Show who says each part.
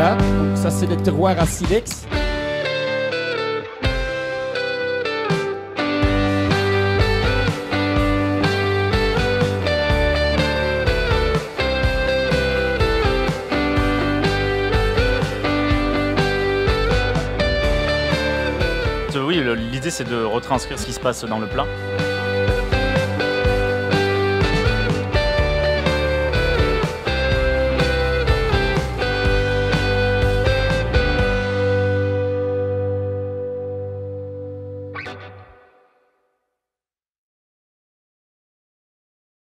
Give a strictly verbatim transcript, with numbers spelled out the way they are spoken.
Speaker 1: Voilà, donc ça c'est le terroir à silex.
Speaker 2: Oui, l'idée c'est de retranscrire ce qui se passe dans le plat.